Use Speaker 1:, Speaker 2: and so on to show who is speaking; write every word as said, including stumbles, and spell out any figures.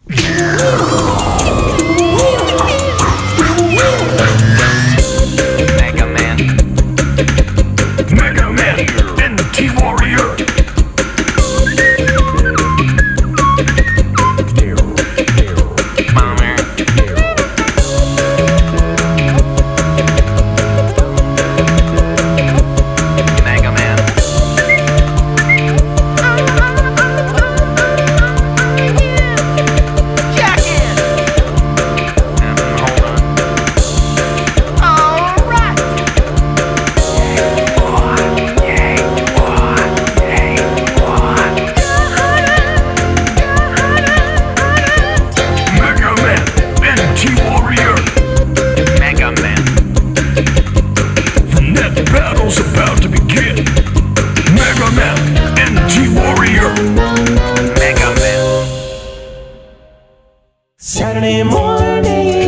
Speaker 1: MegaMan MegaMan N T Warrior. Battle's about to begin. MegaMan N T Warrior. MegaMan.
Speaker 2: Saturday morning.